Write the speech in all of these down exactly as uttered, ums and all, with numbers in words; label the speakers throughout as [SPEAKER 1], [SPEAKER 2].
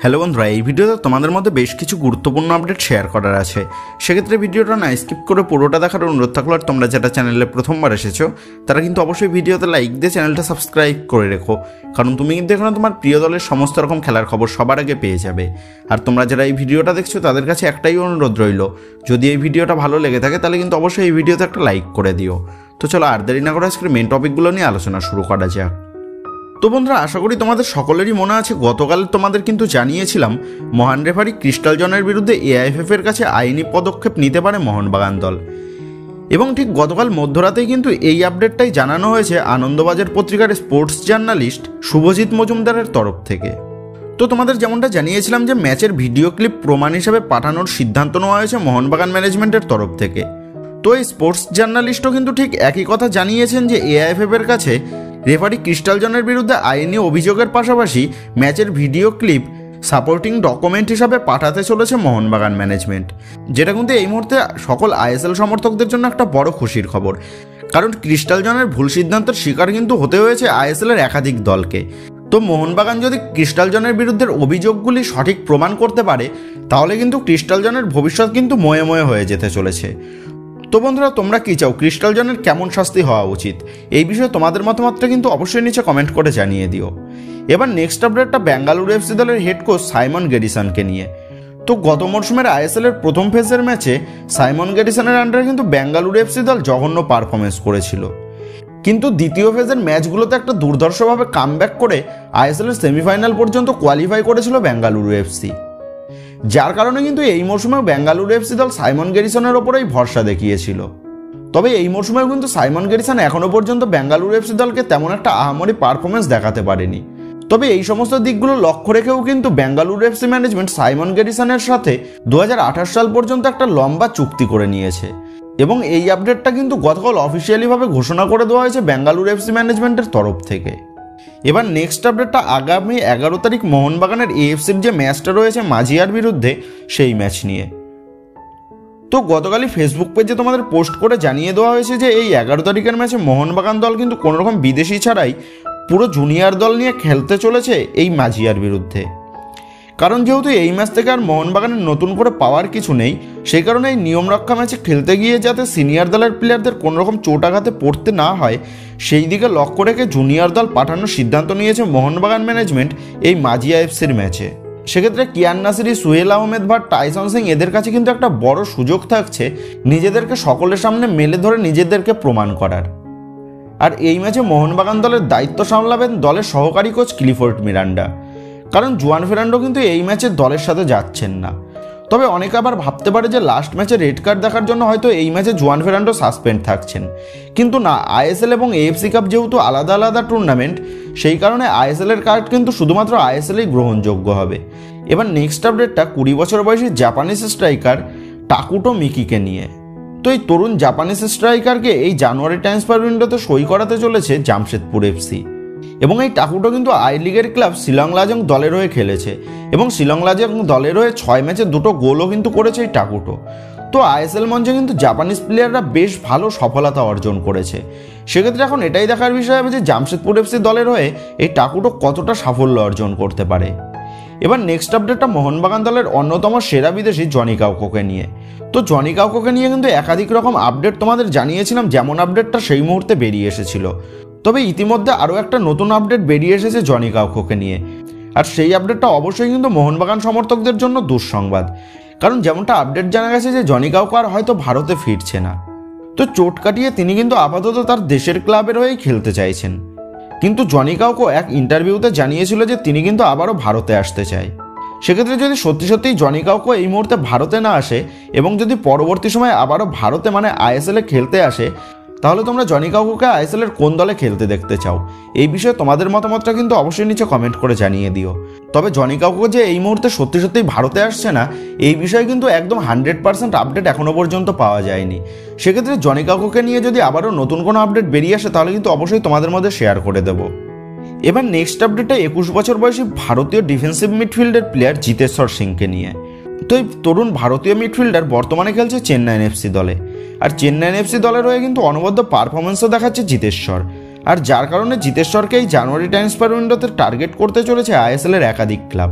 [SPEAKER 1] Hello বন্ধুরা, এই ভিডিওতে তোমাদের মধ্যে বেশ কিছু গুরুত্বপূর্ণ আপডেট শেয়ার করার আছে। সেক্ষেত্রে ভিডিওটা না স্কিপ করে পুরোটা দেখার অনুরোধ থাকলো। আর তোমরা যারা চ্যানেলে প্রথমবার এসেছো তারা কিন্তু অবশ্যই ভিডিওতে লাইক দিয়ে চ্যানেলটা সাবস্ক্রাইব করে রেখো, কারণ তুমি কিন্তু এখানে তোমার প্রিয় দলের সমস্ত রকম খেলার খবর সবার আগে পেয়ে যাবে। আর তোমরা যারা এই ভিডিওটা দেখছো তাদের কাছে একটাই অনুরোধ রইল, যদি এই ভিডিওটা ভালো লেগে থাকে তাহলে কিন্তু অবশ্যই এই ভিডিওতে একটা লাইক করে দিও। তো চলো আর দেরি না করে আজকের মেন টপিকগুলো নিয়ে আলোচনা শুরু করা যাক। তো বন্ধুরা, আশা করি তোমাদের সকলেরই মনে আছে, গতকাল তোমাদের কিন্তু জানিয়েছিলাম মহান রেফারি ক্রিস্টাল জনের বিরুদ্ধে এআইএফএফ এর কাছে আইনি পদক্ষেপ নিতে পারে মোহনবাগান দল। এবং ঠিক গতকাল মধ্যরাতেই কিন্তু এই আপডেটটাই জানানো হয়েছে আনন্দবাজার পত্রিকার স্পোর্টস জার্নালিস্ট শুভজিৎ মজুমদারের তরফ থেকে। তো তোমাদের যেমনটা জানিয়েছিলাম যে ম্যাচের ভিডিও ক্লিপ প্রমাণ হিসাবে পাঠানোর সিদ্ধান্ত নেওয়া হয়েছে মোহনবাগান ম্যানেজমেন্টের তরফ থেকে। তো এই স্পোর্টস জার্নালিস্টও কিন্তু ঠিক একই কথা জানিয়েছেন যে এআইএফএফ এর কাছে রেফারি ক্রিস্টাল জনের বিরুদ্ধে আইনি অভিযোগের পাশাপাশি ম্যাচের ভিডিও ক্লিপ সাপোর্টিং ডকুমেন্ট হিসাবে পাঠাতে চলেছে মোহনবাগান ম্যানেজমেন্ট, যেটা কিন্তু এই মুহূর্তে সকল আইএসএল সমর্থকদের জন্য একটা বড় খুশির খবর। কারণ ক্রিস্টাল জনের ভুল সিদ্ধান্তের শিকার কিন্তু হতে হয়েছে আইএসএলের একাধিক দলকে। তো মোহনবাগান যদি ক্রিস্টাল জনের বিরুদ্ধে অভিযোগগুলি সঠিক প্রমাণ করতে পারে তাহলে কিন্তু ক্রিস্টাল জনের ভবিষ্যৎ কিন্তু ময়ে ময়ে হয়ে যেতে চলেছে। তো বন্ধুরা, তোমরা কি চাও, ক্রিস্টাল জনের কেমন শাস্তি হওয়া উচিত? এই বিষয়ে তোমাদের মতামতটা কিন্তু অবশ্যই নিচে কমেন্ট করে জানিয়ে দিও। এবার নেক্সট আপডেটটা বেঙ্গালুরু এফসি দলের হেড কোচ সাইমন গেরিসনকে নিয়ে। তো গত মরশুমের আইএসএল এর প্রথম ফেজের ম্যাচে সাইমন গেরিসনের আন্ডারে কিন্তু বেঙ্গালুরু এফসি দল জঘন্য পারফরমেন্স করেছিল, কিন্তু দ্বিতীয় ফেজের ম্যাচগুলোতে একটা দুর্ধর্ষভাবে কামব্যাক করে আইএসএল এর সেমিফাইনাল পর্যন্ত কোয়ালিফাই করেছিল বেঙ্গালুরু এফসি, যার কারণে কিন্তু এই মরশুমেও বেঙ্গালুরু এফসি দল সাইমন গেরিসনের ওপরেই ভরসা দেখিয়েছিল। তবে এই মরশুমেও কিন্তু সাইমন গেরিসন এখনও পর্যন্ত বেঙ্গালুরু এফসি দলকে তেমন একটা আহামরি পারফরমেন্স দেখাতে পারেনি। তবে এই সমস্ত দিকগুলো লক্ষ্য রেখেও কিন্তু বেঙ্গালুরু এফসি ম্যানেজমেন্ট সাইমন গেরিসনের সাথে দু হাজার আঠাশ সাল পর্যন্ত একটা লম্বা চুক্তি করে নিয়েছে, এবং এই আপডেটটা কিন্তু গতকাল অফিসিয়ালিভাবে ঘোষণা করে দেওয়া হয়েছে বেঙ্গালুরু এফসি ম্যানেজমেন্টের তরফ থেকে। এবার নেক্সট আপডেটটা আগামী এগারো তারিখ মোহনবাগানের এএফসির যে ম্যাচটা রয়েছে মাঝিয়ার বিরুদ্ধে, সেই ম্যাচ নিয়ে। তো গতকালই ফেসবুক পেজে তোমাদের পোস্ট করে জানিয়ে দেওয়া হয়েছে যে এই এগারো তারিখের ম্যাচে মোহনবাগান দল কিন্তু কোনোরকম বিদেশি ছাড়াই পুরো জুনিয়র দল নিয়ে খেলতে চলেছে এই মাঝিয়ার বিরুদ্ধে। কারণ যেহেতু এই ম্যাচ থেকে আর মোহনবাগানের নতুন করে পাওয়ার কিছু নেই, সেই কারণে এই নিয়মরক্ষা ম্যাচে খেলতে গিয়ে যাতে সিনিয়র দলের প্লেয়ারদের কোনোরকম চোটাঘাতে পড়তে না হয় সেই দিকে লক্ষ্য রেখে জুনিয়র দল পাঠানোর সিদ্ধান্ত নিয়েছে মোহনবাগান ম্যানেজমেন্ট এই মাঝিয়া এফসির ম্যাচে। সেক্ষেত্রে কিয়ান নাসিরি, সুহেল আহমেদ ভাট, টাইসন সিং এদের কাছে কিন্তু একটা বড় সুযোগ থাকছে নিজেদেরকে সকলের সামনে মেলে ধরে নিজেদেরকে প্রমাণ করার। আর এই ম্যাচে মোহনবাগান দলের দায়িত্ব সামলাবেন দলের সহকারী কোচ ক্লিফোর্ড মিরান্ডা, কারণ জুয়ান ফেরান্ডো কিন্তু এই ম্যাচে দলের সাথে যাচ্ছেন না। তবে অনেকে আবার ভাবতে পারে যে লাস্ট ম্যাচে রেড কার্ড দেখার জন্য হয়তো এই ম্যাচে জুয়ান ফেরান্ডো সাসপেন্ড থাকছেন, কিন্তু না, আইএসএল এবং এএফসি কাপ যেহেতু আলাদা আলাদা টুর্নামেন্ট, সেই কারণে আইএসএল এর কার্ড কিন্তু শুধুমাত্র আইএসএলই গ্রহণযোগ্য হবে। এবার নেক্সট আপডেটটা কুড়ি বছর বয়সী জাপানিজ স্ট্রাইকার টাকুটো মিকিকে নিয়ে। তো এই তরুণ জাপানিজ স্ট্রাইকারকে এই জানুয়ারি ট্রান্সফার উইন্ডোতে সই করাতে চলেছে জামশেদপুর এফসি, এবং এই টাকুটো কিন্তু আই লিগের ক্লাব শিলং লাজং দলের হয়ে খেলেছে, এবং শিলং লাজং দলের হয়ে ছয় ম্যাচে দুটো গোলও কিন্তু করেছে এই টাকুটো। তো আইএসএল মঞ্চে কিন্তু জাপানিজ প্লেয়াররা বেশ ভালো সফলতা অর্জন করেছে। সেক্ষেত্রে এখন এটাই দেখার বিষয় হবে যে জামশেদপুর এফসি দলের হয়ে এই টাকুটো কতটা সাফল্য অর্জন করতে পারে। এবার নেক্সট আপডেটটা মোহনবাগান দলের অন্যতম সেরা বিদেশি জনি কাউকোকে নিয়ে। তো জনি কাউকোকে নিয়ে কিন্তু একাধিক রকম আপডেট তোমাদের জানিয়েছিলাম, যেমন আপডেটটা সেই মুহূর্তে বেরিয়ে এসেছিল। তবে ইতিমধ্যে আরও একটা নতুন আপডেট বেরিয়ে এসেছে জনি কাউকোকে নিয়ে, আর সেই আপডেটটা অবশ্যই কিন্তু মোহনবাগান সমর্থকদের জন্য দুঃসংবাদ। কারণ যেমনটা আপডেট জানা গেছে যে জনি কাউকো আর হয়তো ভারতে ফিরছে না। তো চোট কাটিয়ে তিনি কিন্তু আপাতত তার দেশের ক্লাবের হয়েই খেলতে চাইছেন, কিন্তু জনি কাউকো এক ইন্টারভিউতে জানিয়েছিল যে তিনি কিন্তু আবারও ভারতে আসতে চায়। সেক্ষেত্রে যদি সত্যি সত্যিই জনি কাউকো এই মুহূর্তে ভারতে না আসে এবং যদি পরবর্তী সময়ে আবারও ভারতে মানে আইএসএল এ খেলতে আসে, তাহলে তোমরা জনি কাউকোকে আইএসএল এর কোন দলে খেলতে দেখতে চাও? এই বিষয়ে তোমাদের মতামতটা কিন্তু অবশ্যই নিচে কমেন্ট করে জানিয়ে দিও। তবে জনি কাউকো যে এই মুহূর্তে সত্যি সত্যিই ভারতে আসছে না, এই বিষয়ে কিন্তু একদম হান্ড্রেড পার্সেন্ট আপডেট এখনো পর্যন্ত পাওয়া যায়নি। সেক্ষেত্রে জনি কাউকোকে নিয়ে যদি আবারও নতুন কোনো আপডেট বেরিয়ে আসে তাহলে কিন্তু অবশ্যই তোমাদের মধ্যে শেয়ার করে দেবো। এবার নেক্সট আপডেটটা একুশ বছর বয়সী ভারতীয় ডিফেন্সিভ মিডফিল্ডের প্লেয়ার জিতেশ্বর সিংকে নিয়ে। তো এই তরুণ ভারতীয় মিডফিল্ডার বর্তমানে খেলছে চেন্নাইন এফসি দলে, আর চেন্নাইন এফসি দলের হয়ে কিন্তু অনবদ্য পারফরমেন্সও দেখাচ্ছে জিতেশ্বর, আর যার কারণে জিতেশ্বরকে এই জানুয়ারি ট্রান্সফার উইন্ডোতে টার্গেট করতে চলেছে আইএসএল এর একাধিক ক্লাব।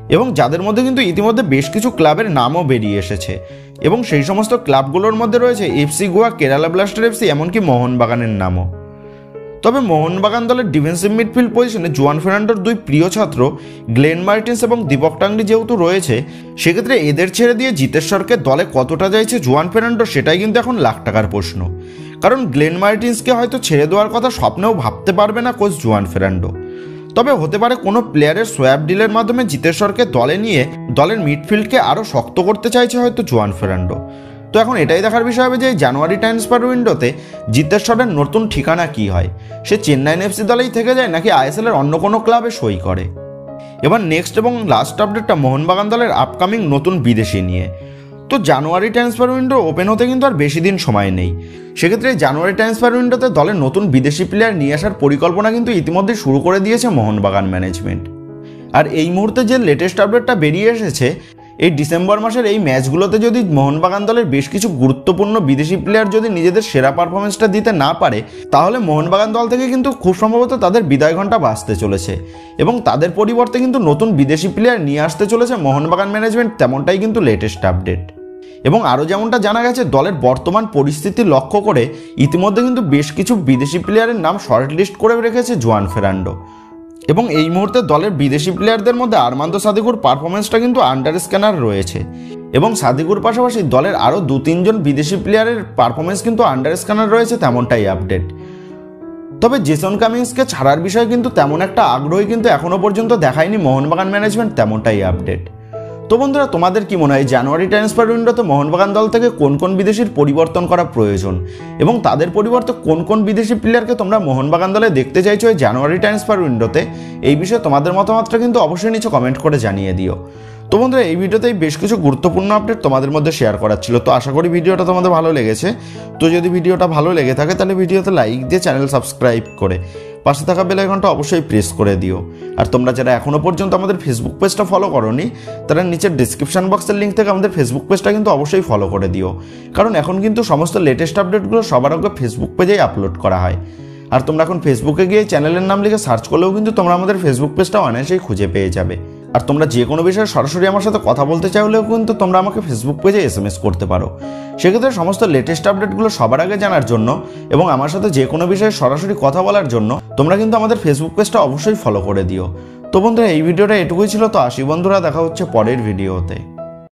[SPEAKER 1] এবং যাদের মধ্যে কিন্তু ইতিমধ্যে বেশ কিছু ক্লাবের নামও বেরিয়ে এসেছে এবং সেই সমস্ত ক্লাবগুলোর মধ্যে রয়েছে FC Goa, Kerala blaster FC, এমনকি মোহনবাগানের নামও। তবে মোহনবাগান দলের ডিফেন্সিভ মিডফিল্ড পজিশনে জুয়ান ফের্নান্ডোর দুই প্রিয় ছাত্র গ্লেন মার্টিন্স এবং দীপক টাংরি যেহেতু রয়েছে, সেক্ষেত্রে এদের ছেড়ে দিয়ে জিতেশ্বরকে দলে কতটা চাইছে জুয়ান ফের্নান্ডো সেটাই কিন্তু এখন লাখ টাকার প্রশ্ন। কারণ গ্লেন মার্টিন্সকে হয়তো ছেড়ে দেওয়ার কথা স্বপ্নেও ভাবতে পারবে না কোচ জুয়ান ফের্নান্ডো। তবে হতে পারে কোনো প্লেয়ারের সোয়াপ ডিলের মাধ্যমে জিতেশ্বরকে দলে নিয়ে দলের মিডফিল্ডকে আরও শক্ত করতে চাইছে হয়তো জুয়ান ফের্নান্ডো। তো এখন এটাই দেখার বিষয় হবে যে জানুয়ারি ট্রান্সফার উইন্ডোতে জিতেশ্বরের নতুন ঠিকানা কি হয়, সে চেন্নাই এফসি দলেই থেকে যায় নাকি আইএসএল এর অন্য কোনো ক্লাবে সই করে। এবার নেক্সট এবং লাস্ট আপডেটটা মোহনবাগান দলের আপকামিং নতুন বিদেশি নিয়ে। তো জানুয়ারি ট্রান্সফার উইন্ডো ওপেন হতে কিন্তু আর বেশি দিন সময় নেই। সেক্ষেত্রে জানুয়ারি ট্রান্সফার উইন্ডোতে দলের নতুন বিদেশি প্লেয়ার নিয়ে আসার পরিকল্পনা কিন্তু ইতিমধ্যে শুরু করে দিয়েছে মোহনবাগান ম্যানেজমেন্ট। আর এই মুহূর্তে যে লেটেস্ট আপডেটটা বেরিয়ে এসেছে, এই ডিসেম্বর মাসের এই ম্যাচগুলোতে যদি মোহনবাগান দলের বেশ কিছু গুরুত্বপূর্ণ বিদেশি প্লেয়ার যদি নিজেদের সেরা পারফরমেন্সটা দিতে না পারে, তাহলে মোহনবাগান দল থেকে কিন্তু খুব সম্ভবত তাদের বিদায় ঘণ্টা বাজতে চলেছে এবং তাদের পরিবর্তে কিন্তু নতুন বিদেশি প্লেয়ার নিয়ে আসতে চলেছে মোহনবাগান ম্যানেজমেন্ট, তেমনটাই কিন্তু লেটেস্ট আপডেট। এবং আরও যেমনটা জানা গেছে, দলের বর্তমান পরিস্থিতি লক্ষ্য করে ইতিমধ্যে কিন্তু বেশ কিছু বিদেশি প্লেয়ারের নাম শর্ট লিস্ট করে রেখেছে জুয়ান ফের্নান্ডো। এবং এই মুহূর্তে দলের বিদেশি প্লেয়ারদের মধ্যে আরমান্দো সাদিকুর পারফরমেন্সটা কিন্তু আন্ডার স্ক্যানার রয়েছে এবং সাদিকুর পাশাপাশি দলের আরও দু তিনজন বিদেশি প্লেয়ারের পারফরমেন্স কিন্তু আন্ডার স্ক্যানার রয়েছে, তেমনটাই আপডেট। তবে জেসন কামিন্সকে ছাড়ার বিষয়ে কিন্তু তেমন একটা আগ্রহী কিন্তু এখনও পর্যন্ত দেখায়নি মোহনবাগান ম্যানেজমেন্ট, তেমনটাই আপডেট। তো বন্ধুরা, তোমাদের কি মনে হয় জানুয়ারি ট্রান্সফার উইন্ডোতে মোহনবাগান দল থেকে কোন কোন বিদেশির পরিবর্তন করা প্রয়োজন এবং তাদের পরিবর্তে কোন কোন বিদেশি প্লেয়ারকে তোমরা মোহনবাগান দলে দেখতে চাইছো এই জানুয়ারি ট্রান্সফার উইন্ডোতে? এই বিষয়ে তোমাদের মতামতটা কিন্তু অবশ্যই নিচে কমেন্ট করে জানিয়ে দিও। তো বন্ধুরা, এই ভিডিওতেই বেশ কিছু গুরুত্বপূর্ণ আপডেট তোমাদের মধ্যে শেয়ার করার ছিল। তো আশা করি ভিডিওটা তোমাদের ভালো লেগেছে। তো যদি ভিডিওটা ভালো লেগে থাকে তাহলে ভিডিওতে লাইক দিয়ে চ্যানেল সাবস্ক্রাইব করে পাশে থাকা বেল আইকনটা অবশ্যই প্রেস করে দিও। আর তোমরা যারা এখনও পর্যন্ত আমাদের ফেসবুক পেজটা ফলো করোনি, তারা নিচের ডিসক্রিপশন বক্সের লিঙ্ক থেকে আমাদের ফেসবুক পেজটা কিন্তু অবশ্যই ফলো করে দিও। কারণ এখন কিন্তু সমস্ত লেটেস্ট আপডেটগুলো সবার আগে ফেসবুক পেজেই আপলোড করা হয়। আর তোমরা এখন ফেসবুকে গিয়ে চ্যানেলের নাম লিখে সার্চ করলেও কিন্তু তোমরা আমাদের ফেসবুক পেজটা অনায়াসেই খুঁজে পেয়ে যাবে। আর তোমরা যে কোনো বিষয়ে সরাসরি আমার সাথে কথা বলতে চাইলেও কিন্তু তোমরা আমাকে ফেসবুক পেজে এস এম এস করতে পারো। সেক্ষেত্রে সমস্ত লেটেস্ট আপডেটগুলো সবার আগে জানার জন্য এবং আমার সাথে যে কোনো বিষয়ে সরাসরি কথা বলার জন্য তোমরা কিন্তু আমাদের ফেসবুক পেজটা অবশ্যই ফলো করে দিও। তো বন্ধুরা, এই ভিডিওটা এটুকুই ছিল। তো আসি বন্ধুরা, দেখা হচ্ছে পরের ভিডিওতে।